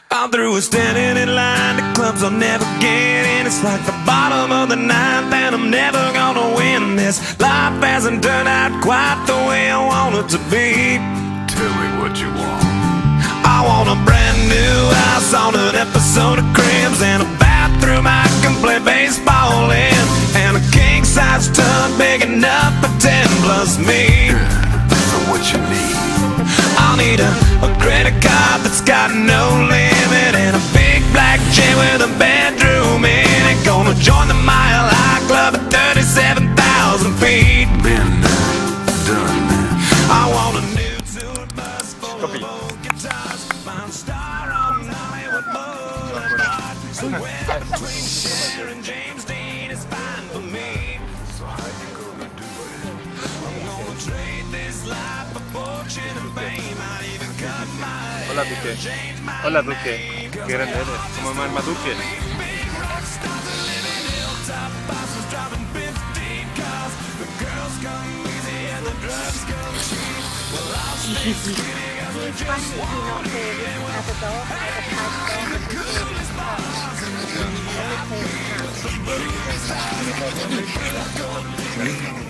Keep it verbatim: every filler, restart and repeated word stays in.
I'm through with standing in line to clubs I'll never get in. It's like the bottom of the ninth and I'm never gonna win this. Life hasn't turned out quite the way I want it to be. Tell me what you want. I want a brand new house on an episode of Cribs, and a bathroom I can play baseball in, and a king-size tub big enough for ten plus me. So what you need? I'll need a, a credit card that's got no limit, and a big black jet with a bedroom in it. Gonna join the Mile High Club at thirty-seven thousand feet. Been done. I want a new tour bus full of old guitars, find star on Hollywood Boulevard. Somewhere between Cher and James Dean is fine for me. So how you gonna do it? I'm gonna trade this life for fortune and fame. I'd even cut my Hola hair, Duque. change my Hola Duque. name. Qué grande eres. Como mamá Duque. Big rock stars are living hilltop bosses, driving fifteen cars. The girls come easy and the drugs go cheap. Well, I'll stay skinny 'cause we're just Not here as a dog, as a cat dog, as a kid. Only play with cats.